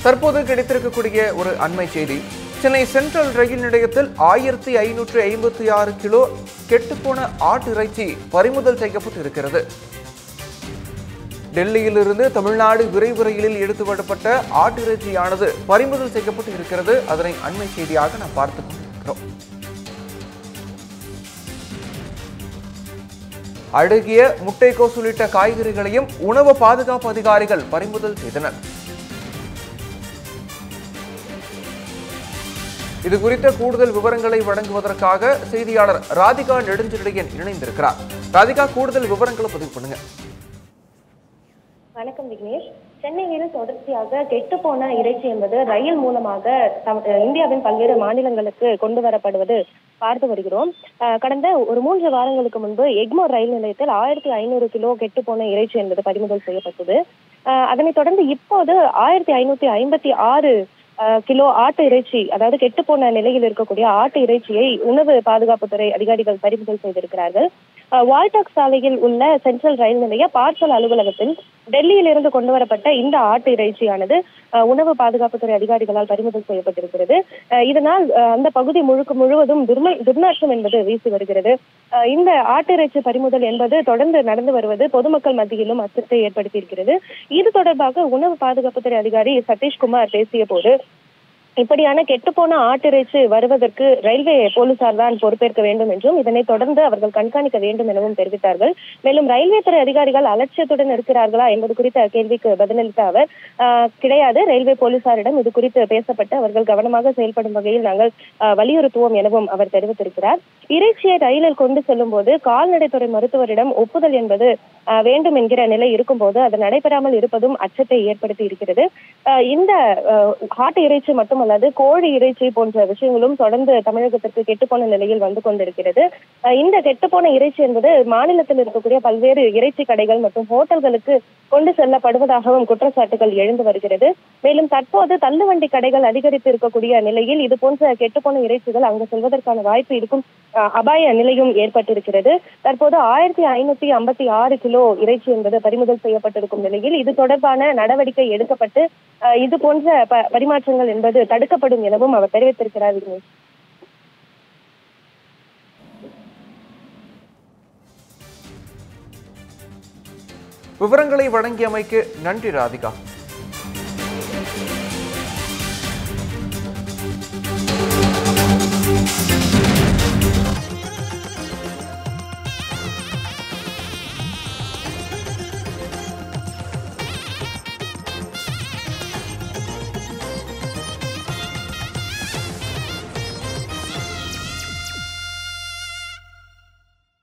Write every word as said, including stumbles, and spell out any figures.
தற்போது கிடைத்திருக்கக்கூடிய ஒரு அண்மை செய்தி. சென்னை சென்ட்ரல் ரயில் நிலையத்தில் ஆயிரத்தி ஐநூற்று ஐம்பத்தி ஆறு கிலோ கெட்டுப்போன ஆட்டு இறைச்சி பறிமுதல் செய்யப்பட்டு இருக்கிறது. டெல்லியிலிருந்து தமிழ்நாடு விரைவு ரயிலில் எடுத்து வரப்பட்ட ஆட்டு இறைச்சியானது பறிமுதல் செய்யப்பட்டு இருக்கிறது. அதனை அண்மை செய்தியாக நாம் பார்த்துக் கொண்டிருக்கிறோம். அழுகிய முட்டைக்கோஸ் உள்ளிட்ட காய்கறிகளையும் உணவு பாதுகாப்பு அதிகாரிகள் பறிமுதல் செய்தனர். இது குறித்த கூடுதல் விவரங்களை வழங்குவதற்காக செய்தியாளர் ராதிகா நெடுஞ்செழியன் இணைந்திருக்கிறார். ராதிகா, கூடுதல் விவரங்களை பதிவு பண்ணுங்க. வணக்கம் விக்னேஷ். சென்னையில் தொடர்ச்சியாக கெட்டுப்போன இறைச்சி என்பது ரயில் மூலமாக இந்தியாவின் பல்வேறு மாநிலங்களுக்கு கொண்டு வரப்படுவது பார்த்து வருகிறோம். கடந்த ஒரு மூன்று வாரங்களுக்கு முன்பு எக்மோர் ரயில் நிலையத்தில் ஆயிரத்தி ஐநூறு கிலோ கெட்டுப்போன இறைச்சி என்பது பறிமுதல் செய்யப்பட்டது. அதனைத் தொடர்ந்து இப்போது ஆயிரத்தி ஐநூத்தி ஐம்பத்தி ஆறு கிலோ ஆட்டு இறைச்சி, அதாவது கெட்டுப்போன நிலையில் இருக்கக்கூடிய ஆட்டு இறைச்சியை உணவு பாதுகாப்புத்துறை அதிகாரிகள் பறிமுதல் செய்திருக்கிறார்கள். வால்டாக் சாலையில் உள்ள சென்ட்ரல் ரயில் நிலைய பார்சல் அலுவலகத்தில் டெல்லியில் இருந்து கொண்டு வரப்பட்ட இந்த ஆட்டு இறைச்சியானது உணவு பாதுகாப்புத்துறை அதிகாரிகளால் பறிமுதல் செய்யப்பட்டிருக்கிறது. இதனால் அந்த பகுதி முழுக்க முழுவதும் துர்ம துர்நாற்றம் என்பது வீசி வருகிறது. இந்த ஆட்டு இறைச்சி பறிமுதல் என்பது தொடர்ந்து நடந்து வருவது பொதுமக்கள் மத்தியிலும் அச்சத்தை ஏற்படுத்தியிருக்கிறது. இது தொடர்பாக உணவு பாதுகாப்புத்துறை அதிகாரி சதீஷ்குமார் பேசிய போது, இப்படியான கெட்டுப்போன ஆட்டிறைச்சி வருவதற்கு ரயில்வே போலீசார் தான் பொறுப்பேற்க வேண்டும் என்றும் இதனை தொடர்ந்து அவர்கள் கண்காணிக்க வேண்டும் எனவும் தெரிவித்தார்கள். மேலும் ரயில்வே துறை அதிகாரிகள் அலட்சியத்துடன் இருக்கிறார்களா என்பது குறித்த கேள்விக்கு பதிலளித்த அவர், கிடையாது, ரயில்வே போலீசாரிடம் இது குறித்து பேசப்பட்டு அவர்கள் கவனமாக செயல்படும் வகையில் நாங்கள் வலியுறுத்துவோம் எனவும் அவர் தெரிவித்திருக்கிறார். இறைச்சியை ரயிலில் கொண்டு செல்லும் போது கால்நடைத்துறை மருத்துவரிடம் ஒப்புதல் என்பது வேண்டும் என்கிற நிலை இருக்கும் போது அது நடைபெறாமல் இருப்பதும் அச்சத்தை ஏற்படுத்தி இருக்கிறது. இந்த ஆட்டு இறைச்சி மட்டுமல்லாது கோழி இறைச்சி போன்ற விஷயங்களும் தொடர்ந்து தமிழகத்திற்கு கெட்டுப்போன நிலையில் வந்து கொண்டிருக்கிறது. இந்த கெட்டுப்போன இறைச்சி என்பது மாநிலத்தில் இருக்கக்கூடிய பல்வேறு இறைச்சி கடைகள் மற்றும் ஹோட்டல்களுக்கு கொண்டு செல்லப்படுவதாகவும் குற்றச்சாட்டுகள் எழுந்து வருகிறது. மேலும் தற்போது தள்ளுவண்டி கடைகள் அதிகரித்து இருக்கக்கூடிய நிலையில் இது போன்ற கெட்டுப்போன இறைச்சிகள் அங்கு செல்வதற்கான வாய்ப்பு இருக்கும் அபாய நிலையும் ஏற்பட்டிருக்கிறது. தற்போது ஆயிரத்தி ஐநூத்தி ஐம்பத்தி ஆறு கிலோ இறைச்சி என்பது பறிமுதல் செய்யப்பட்டிருக்கும் நிலையில் இது தொடர்பான நடவடிக்கை எடுக்கப்பட்டு இது போன்ற பரிமாற்றங்கள் என்பது தடுக்கப்படும் எனவும் அவர் தெரிவித்திருக்கிறார். விக்னேஷ், விவரங்களை வழங்கியமைக்கு நன்றி ராதிகா.